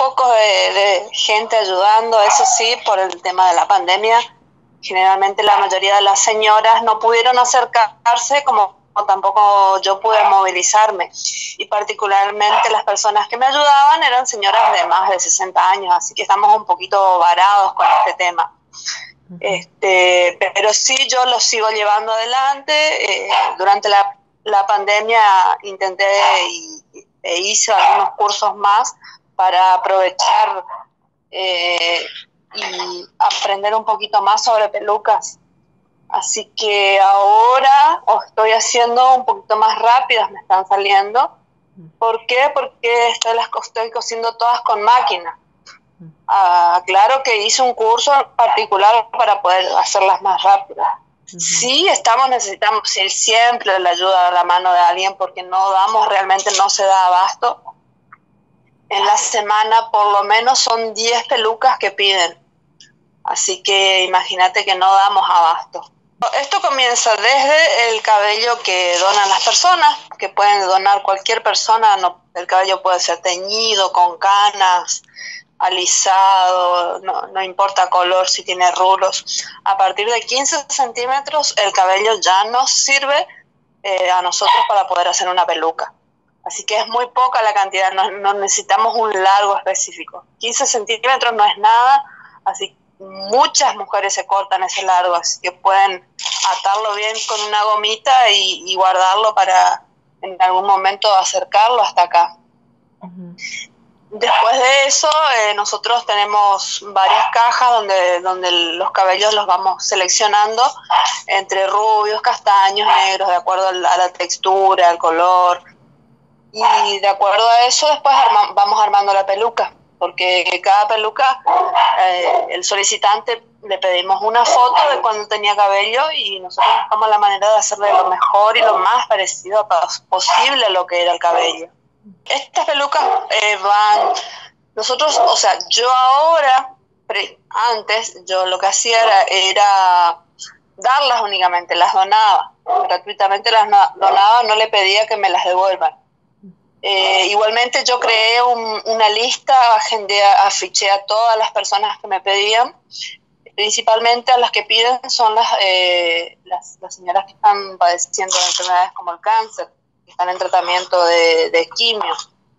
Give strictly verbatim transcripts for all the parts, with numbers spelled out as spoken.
poco de, de gente ayudando, eso sí, por el tema de la pandemia. Generalmente la mayoría de las señoras no pudieron acercarse, como tampoco yo pude movilizarme. Y particularmente las personas que me ayudaban eran señoras de más de sesenta años, así que estamos un poquito varados con este tema. Uh-huh. Este, pero sí, yo lo sigo llevando adelante. Eh, durante la, la pandemia intenté y, e hice algunos cursos más para aprovechar eh, y aprender un poquito más sobre pelucas. Así que ahora estoy haciendo un poquito más rápidas, me están saliendo. ¿Por qué? Porque estoy, las estoy cosiendo todas con máquina. Ah, claro que hice un curso particular para poder hacerlas más rápidas. Uh-huh. Sí, estamos, necesitamos siempre la ayuda, la mano de alguien, porque no damos, realmente no se da abasto. En la semana por lo menos son diez pelucas que piden. Así que imagínate que no damos abasto. Esto comienza desde el cabello que donan las personas, que pueden donar cualquier persona. No, el cabello puede ser teñido, con canas, alisado, no, no importa color, si tiene rulos. A partir de quince centímetros el cabello ya nos sirve eh, a nosotros para poder hacer una peluca. Así que es muy poca la cantidad, no, no necesitamos un largo específico. quince centímetros no es nada, así que muchas mujeres se cortan ese largo, así que pueden atarlo bien con una gomita y, y guardarlo para en algún momento acercarlo hasta acá. Uh-huh. Después de eso, eh, nosotros tenemos varias cajas donde, donde los cabellos los vamos seleccionando entre rubios, castaños, negros, de acuerdo a la, a la textura, al color. Y de acuerdo a eso después arma, vamos armando la peluca, porque cada peluca, eh, el solicitante le pedimos una foto de cuando tenía cabello y nosotros buscamos la manera de hacerle lo mejor y lo más parecido posible a lo que era el cabello. Estas pelucas eh, van, nosotros, o sea, yo ahora, pre, antes, yo lo que hacía era, era darlas únicamente, las donaba, gratuitamente las donaba, no le pedía que me las devuelvan. Eh, igualmente yo creé un, una lista, agendé, afiché a todas las personas que me pedían, principalmente a las que piden son las, eh, las, las señoras que están padeciendo de enfermedades como el cáncer, que están en tratamiento de, de quimio.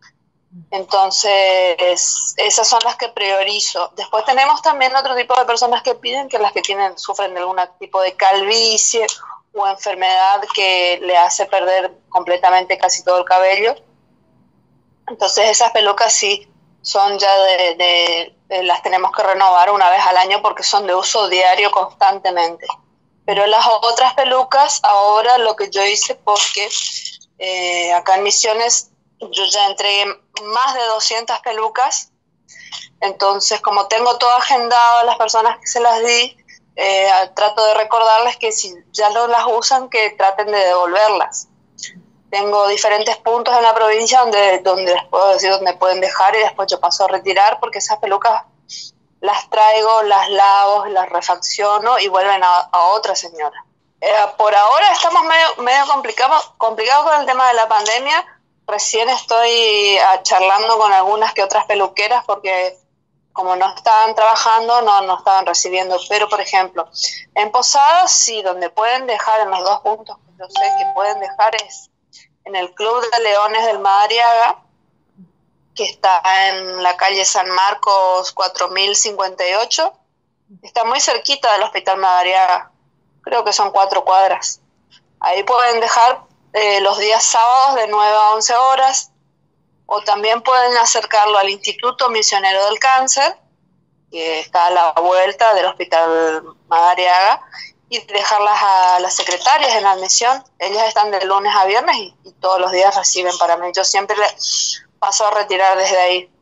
Entonces, esas son las que priorizo. Después tenemos también otro tipo de personas que piden, que las que tienen, sufren de algún tipo de calvicie o enfermedad que le hace perder completamente casi todo el cabello. Entonces esas pelucas sí son ya de, de, de, las tenemos que renovar una vez al año porque son de uso diario constantemente. Pero las otras pelucas, ahora lo que yo hice, porque eh, acá en Misiones yo ya entregué más de doscientas pelucas, entonces como tengo todo agendado a las personas que se las di, eh, trato de recordarles que si ya no las usan, que traten de devolverlas. Tengo diferentes puntos en la provincia donde, donde les puedo decir dónde pueden dejar y después yo paso a retirar, porque esas pelucas las traigo, las lavo, las refacciono y vuelven a, a otra señora. Eh, por ahora estamos medio, medio complicados complicado con el tema de la pandemia. Recién estoy uh, charlando con algunas que otras peluqueras porque como no estaban trabajando, no, no estaban recibiendo. Pero, por ejemplo, en Posadas sí, donde pueden dejar en los dos puntos que yo sé que pueden dejar es en el Club de Leones del Madariaga, que está en la calle San Marcos cuatro mil cincuenta y ocho. Está muy cerquita del Hospital Madariaga. Creo que son cuatro cuadras. Ahí pueden dejar eh, los días sábados de nueve a once horas, o también pueden acercarlo al Instituto Misionero del Cáncer, que está a la vuelta del Hospital Madariaga, y dejarlas a las secretarias en la admisión. Ellas están de lunes a viernes y, y todos los días reciben para mí. Yo siempre les paso a retirar desde ahí.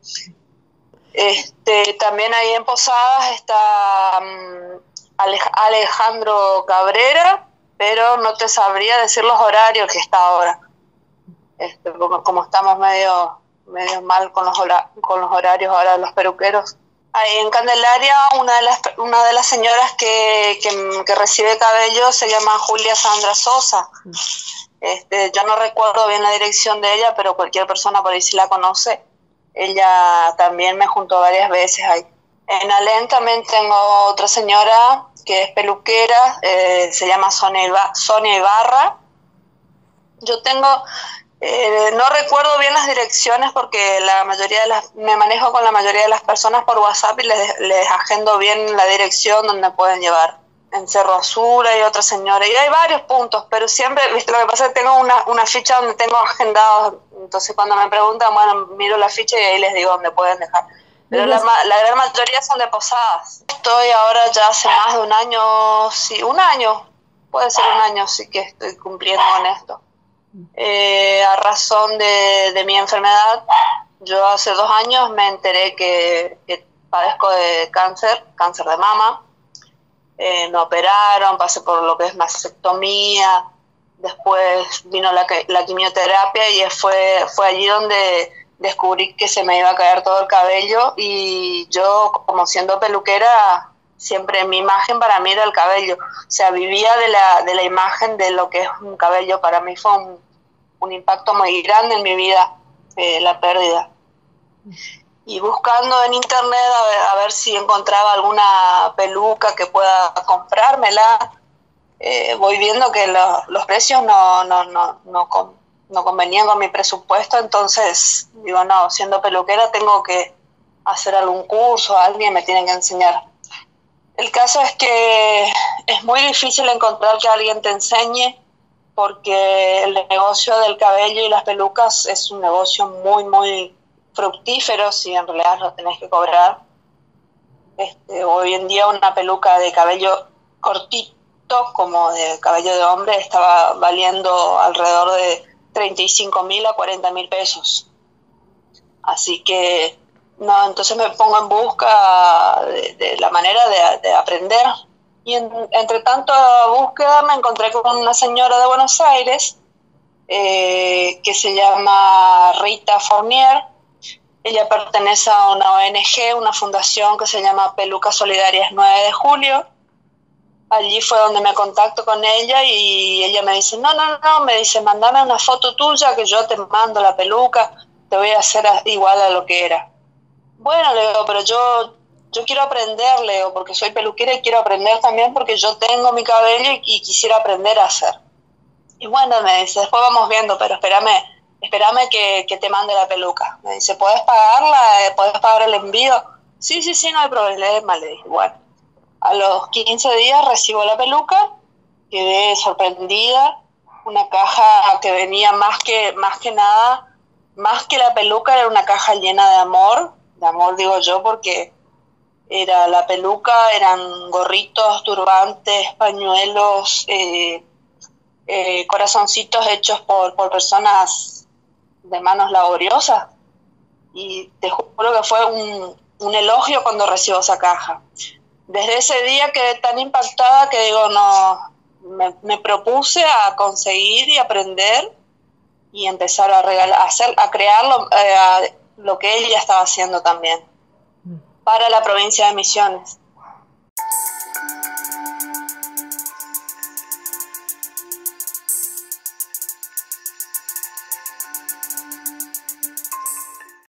Este, también ahí en Posadas está um, Alej- Alejandro Cabrera, pero no te sabría decir los horarios que está ahora. Este, como, como estamos medio, medio mal con los, hora- con los horarios ahora de los peluqueros. Ahí en Candelaria, una de las, una de las señoras que, que, que recibe cabello se llama Julia Sandra Sosa. Este, yo no recuerdo bien la dirección de ella, pero cualquier persona por ahí sí la conoce. ella también me juntó varias veces ahí. En Alén también tengo otra señora que es peluquera, eh, se llama Sonia, Iba- Sonia Ibarra. Yo tengo, eh, no recuerdo bien las direcciones porque la mayoría de las, me manejo con la mayoría de las personas por WhatsApp y les, les agendo bien la dirección donde pueden llevar. En Cerro Azul hay otra señora y hay varios puntos, pero siempre, viste, lo que pasa es que tengo una, una ficha donde tengo agendados, entonces cuando me preguntan, bueno, miro la ficha y ahí les digo dónde pueden dejar. Pero la, la gran mayoría son de Posadas. Estoy ahora ya hace más de un año, sí, un año, puede ser un año, sí que estoy cumpliendo con esto. Eh, a razón de, de mi enfermedad, yo hace dos años me enteré que, que padezco de cáncer, cáncer de mama. Eh, me operaron, pasé por lo que es mastectomía, después vino la, la quimioterapia y fue, fue allí donde descubrí que se me iba a caer todo el cabello y yo, como siendo peluquera, siempre mi imagen para mí era el cabello, o sea, vivía de la, de la imagen de lo que es un cabello. Para mí fue un, un impacto muy grande en mi vida, eh, la pérdida. Y buscando en internet a ver, a ver si encontraba alguna peluca que pueda comprármela, eh, voy viendo que lo, los precios no, no, no, no, con, no convenían con mi presupuesto, entonces digo, no, siendo peluquera tengo que hacer algún curso, alguien me tiene que enseñar. El caso es que es muy difícil encontrar que alguien te enseñe, porque el negocio del cabello y las pelucas es un negocio muy, muy fructífero si en realidad lo tenés que cobrar. Este, hoy en día una peluca de cabello cortito, como de cabello de hombre, estaba valiendo alrededor de treinta y cinco mil a cuarenta mil pesos. Así que, no, entonces me pongo en busca de, de la manera de, de aprender. Y en, entre tanto búsqueda me encontré con una señora de Buenos Aires eh, que se llama Rita Fournier. Ella pertenece a una O N G, una fundación que se llama Pelucas Solidarias nueve de julio. Allí fue donde me contacto con ella y ella me dice, no, no, no, me dice, mandame una foto tuya que yo te mando la peluca, te voy a hacer igual a lo que era. Bueno, le digo, pero yo, yo quiero aprender, le digo, porque soy peluquera y quiero aprender también porque yo tengo mi cabello y, y quisiera aprender a hacer. Y bueno, me dice, después vamos viendo, pero espérame, espérame que, que te mande la peluca. Me dice, ¿podés pagarla? ¿Podés pagar el envío? Sí, sí, sí, no hay problema, le dije. Bueno, a los quince días recibo la peluca, quedé sorprendida, una caja que venía más que, más que nada, más que la peluca, era una caja llena de amor, de amor digo yo, porque era la peluca, eran gorritos, turbantes, pañuelos, eh, eh, corazoncitos hechos por, por personas de manos laboriosas, y te juro que fue un, un elogio cuando recibo esa caja. Desde ese día quedé tan impactada que digo, no, me, me propuse a conseguir y aprender y empezar a regalar, a, hacer, a crear lo, eh, a, lo que ella estaba haciendo también para la provincia de Misiones.